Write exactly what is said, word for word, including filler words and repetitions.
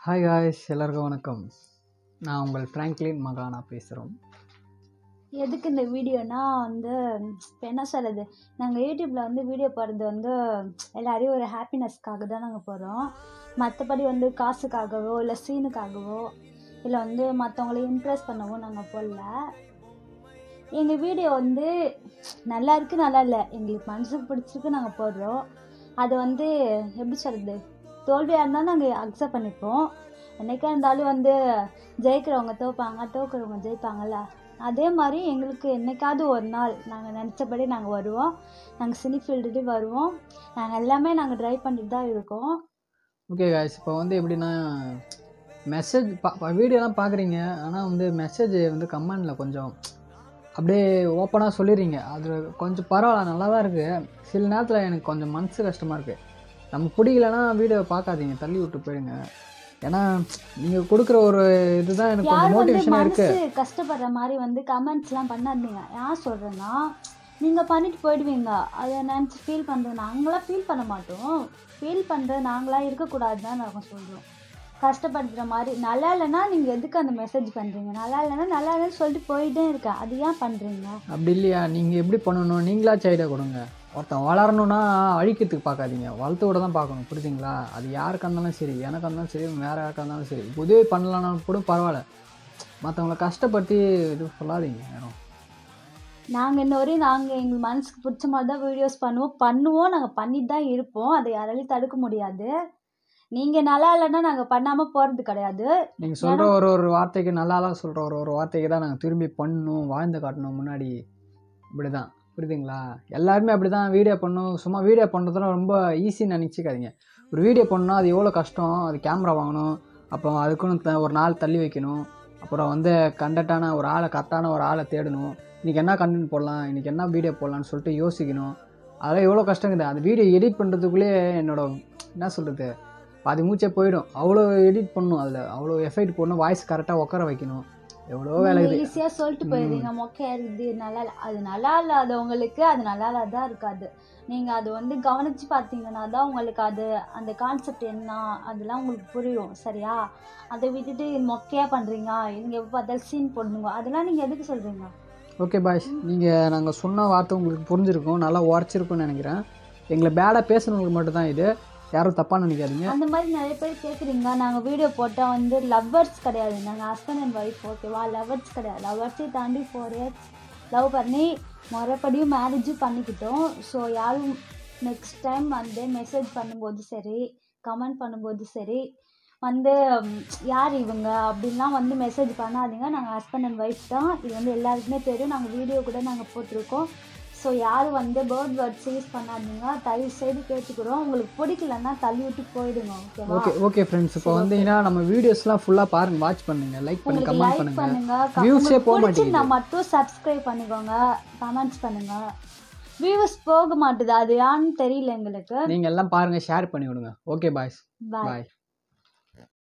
Hi guys, எல்லாருக்கும் வணக்கம். நான் உங்கள் ஃப்ராங்க்லின்மஹானா பேசுகிறோம். எதுக்கு இந்த வீடியோனா வந்து இப்போ என்ன சொல்கிறது, நாங்கள் யூடியூப்பில் வந்து வீடியோ போடுறது வந்து எல்லாரையும் ஒரு ஹாப்பினஸ்க்காக தான் நாங்கள் போடுறோம். மற்றபடி வந்து காசுக்காகவோ இல்லை சீனுக்காகவோ இல்லை வந்து மற்றவங்கள இம்ப்ரெஸ் பண்ணவோ நாங்கள் போடல. எங்கள் வீடியோ வந்து நல்லா இருக்குது நல்லா இல்லை, எங்களுக்கு மனசுக்கு பிடிச்சிருக்கு நாங்கள் போடுறோம். அது வந்து எப்படி சொல்கிறது, தோல்வியாக இருந்தாலும் நாங்கள் அக்செப்ட் பண்ணிப்போம். என்றைக்கா இருந்தாலும் வந்து ஜெயிக்கிறவங்க தோப்பாங்க, தோக்குறவங்க ஜெயிப்பாங்கள்ல. அதே மாதிரி எங்களுக்கு என்றைக்காவது ஒரு நாள் நாங்கள் நினச்சபடி நாங்கள் வருவோம். நாங்கள் சினி ஃபீல்டுட்டு வருவோம். நாங்கள் எல்லாமே நாங்கள் ட்ரை பண்ணிட்டு தான் இருக்கோம். ஓகே காய்ஸ், இப்போ வந்து எப்படின்னா மெசேஜ் பா வீடியோலாம் பார்க்குறீங்க, ஆனால் வந்து மெசேஜ் வந்து கமெண்டில் கொஞ்சம் அப்படியே ஓப்பனாக சொல்லிடுறீங்க. அது கொஞ்சம் பரவாயில்ல, நல்லா தான் இருக்குது. சில நேரத்தில் எனக்கு கொஞ்சம் மனசு கஷ்டமாக இருக்குது. நமக்கு பிடிக்கலன்னா வீடியோவை பார்க்காதீங்க, தள்ளி விட்டு போயிடுங்க. ஏன்னா நீங்கள் கொடுக்குற ஒரு இதுதான் எனக்கு கொஞ்சம் மோட்டிவேஷனாக இருக்குது. கஷ்டப்படுற மாதிரி வந்து கமெண்ட்ஸ்லாம் பண்ணாதீங்க. ஏன் சொல்கிறேன்னா, நீங்கள் பண்ணிட்டு போயிடுவீங்க. அதை நினச்சி ஃபீல் பண்ணுறது நாங்களாம் ஃபீல் பண்ண மாட்டோம். ஃபீல் பண்ணுறது நாங்களாம் இருக்கக்கூடாது தான் நாங்கள் சொல்கிறோம். கஷ்டப்படுத்துகிற மாதிரி நல்லா இல்லைன்னா நீங்கள் எதுக்கு அந்த மெசேஜ் பண்ணுறீங்க? நல்லா இல்லைன்னா நல்லா இல்லைன்னு சொல்லிட்டு போயிட்டே இருக்கேன், அது ஏன் பண்ணுறீங்க? அப்படி இல்லையா, நீங்கள் எப்படி பண்ணணும், நீங்களாச்சும் ஐடியா கொடுங்க. ஒருத்தன் வளரணுன்னா அழிக்கிறதுக்கு பார்க்காதீங்க, வளர்த்து விட தான் பார்க்கணும், புரியுதுங்களா? அது யாருக்காக இருந்தாலும் சரி, எனக்கு இருந்தாலும் சரி, வேறு யாருக்காக இருந்தாலும் சரி, உதவி பண்ணலான்னு கூட பரவாயில்ல. மற்றவங்கள கஷ்டப்படுத்தி இது சொல்லாதீங்க யாரும். நாங்கள் இன்ன வரையும் நாங்கள் எங்கள் மனசுக்கு பிடிச்ச மாதிரி தான் வீடியோஸ் பண்ணுவோம் பண்ணுவோம் நாங்கள் பண்ணிட்டு தான் இருப்போம். அதை யாராலையும் தடுக்க முடியாது. நீங்கள் நல்லா இல்லைன்னா நாங்கள் பண்ணாமல் போகிறது கிடையாது. நீங்கள் சொல்கிற ஒரு ஒரு வார்த்தைக்கு நல்லாலாம் சொல்கிற ஒரு ஒரு வார்த்தைக்கு தான் நாங்கள் திரும்பி பண்ணணும், வாழ்ந்து காட்டணும் முன்னாடி. இப்படி தான், புரியுதுங்களா? எல்லாருமே அப்படி தான் வீடியோ பண்ணணும். சும்மா வீடியோ பண்ணுறதுலாம் ரொம்ப ஈஸின்னு நினச்சிக்காதீங்க. ஒரு வீடியோ பண்ணணும், அது எவ்வளோ கஷ்டம். அது கேமரா வாங்கணும், அப்புறம் அதுக்குன்னு ஒரு நாள் தள்ளி வைக்கணும், அப்புறம் வந்து கண்டென்ட்டான ஒரு ஆளை கரெக்டான ஒரு ஆளை தேடணும். இன்றைக்கி என்ன கண்டென்ட் போடலாம், இன்றைக்கி என்ன வீடியோ போடலான்னு சொல்லிட்டு யோசிக்கணும். அதெல்லாம் எவ்வளோ கஷ்டங்குது. அந்த வீடியோ எடிட் பண்ணுறதுக்குள்ளேயே என்னோட என்ன சொல்கிறது, பாதி மூச்சே போயிடும். அவ்வளோ எடிட் பண்ணணும், அதில் அவ்வளோ எஃபெக்ட் போடணும், வாய்ஸ் கரெக்டாக உட்கார வைக்கணும், எவ்வளோ வேலை இருக்குது. ஈஸியாக சொல்லிட்டு போயிடுறீங்க, மொக்கையா இருக்குது, நல்லா இல்லை. அது நல்லா இல்லாதவங்களுக்கு அது நல்லா இல்லாதான் இருக்காது. நீங்கள் அது வந்து கவனித்து பார்த்தீங்கன்னா தான் உங்களுக்கு அது அந்த கான்செப்ட் என்ன அதெல்லாம் உங்களுக்கு புரியும், சரியா? அதை விட்டுட்டு மொக்கையாக பண்ணுறீங்க, நீங்கள் எப்போ பார்த்தாலும் சீன் போடணுங்க, அதெல்லாம் நீங்கள் எதுக்கு சொல்கிறீங்க? ஓகே பாய்ஸ், நீங்கள் நாங்கள் சொன்ன வார்த்தை உங்களுக்கு புரிஞ்சிருக்கும், நல்லா உரைச்சிருக்குன்னு நினைக்கிறேன். எங்களை பேடாக பேசுனவங்களுக்கு மட்டும்தான் இது, யாரும் தப்பாக நினைக்காதீங்க. அந்த மாதிரி நிறைய பேர் கேட்குறீங்க. நாங்கள் வீடியோ போட்டால் வந்து லவ்வர்ஸ் கிடையாது, நாங்கள் ஹஸ்பண்ட் அண்ட் ஒய்ஃப், ஓகேவா? லவ்வர்ஸ் கிடையாது. லவ்வர்ஸே தாண்டி ஃபோர் இயர்ஸ் லவ் பண்ணி முறைப்படியும் மேரேஜும் பண்ணிக்கிட்டோம். ஸோ யாரும் நெக்ஸ்ட் டைம் வந்து மெசேஜ் பண்ணும்போது சரி, கமெண்ட் பண்ணும்போது சரி வந்து யார் இவங்க அப்படின்லாம் வந்து மெசேஜ் பண்ணாதீங்க. நாங்கள் ஹஸ்பண்ட் அண்ட் ஒய்ஃப் தான், இது வந்து எல்லாருக்குமே தெரியும். நாங்கள் வீடியோ கூட நாங்கள் போட்டிருக்கோம். ஸோ யாரும் வந்து பேர்ட் வேர்ட்ஸ் யூஸ் பண்ணாதீங்க, தயவு செய்து கேட்டுக்கிறோம். உங்களுக்கு பிடிக்கலன்னா தள்ளி விட்டு போயிடுங்க, ஓகேவா? ஓகே ஓகே ஃப்ரெண்ட்ஸ், இப்போ வந்தீங்கன்னா நம்ம வீடியோஸ்லாம் ஃபுல்லாக பாருங்க, வாட்ச் பண்ணுங்க, லைக் பண்ணி கமெண்ட் பண்ணுங்க. வியூஸே போக மாட்டேங்குது, நான் மட்டும் சப்ஸ்கிரைப் பண்ணிக்கோங்க, கமெண்ட்ஸ் பண்ணுங்க. வியூஸ் போக மாட்டுது, அது ஏன்னு தெரியல எங்களுக்கு. நீங்கள் எல்லாம் பாருங்க, ஷேர் பண்ணி விடுங்க. ஓகே பாய்ஸ், பாய்.